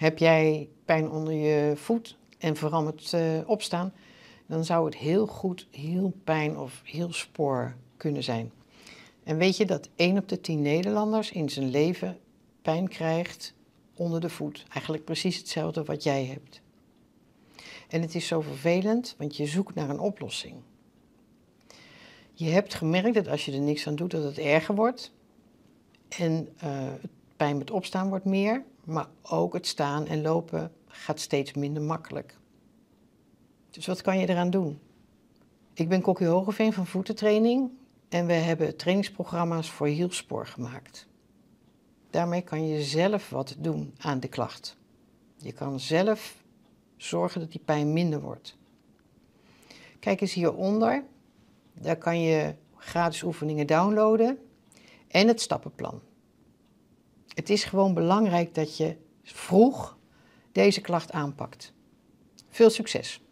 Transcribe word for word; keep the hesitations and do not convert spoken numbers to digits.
Heb jij pijn onder je voet en vooral met uh, opstaan, dan zou het heel goed heel pijn of heel spoor kunnen zijn. En weet je dat één op de tien Nederlanders in zijn leven pijn krijgt onder de voet? Eigenlijk precies hetzelfde wat jij hebt. En het is zo vervelend, want je zoekt naar een oplossing. Je hebt gemerkt dat als je er niks aan doet, dat het erger wordt. En uh, het pijn met opstaan wordt meer, maar ook het staan en lopen gaat steeds minder makkelijk. Dus wat kan je eraan doen? Ik ben Kokkie Hogeveen van Voetentraining en we hebben trainingsprogramma's voor hielspoor gemaakt. Daarmee kan je zelf wat doen aan de klacht. Je kan zelf zorgen dat die pijn minder wordt. Kijk eens hieronder, daar kan je gratis oefeningen downloaden en het stappenplan. Het is gewoon belangrijk dat je vroeg deze klacht aanpakt. Veel succes!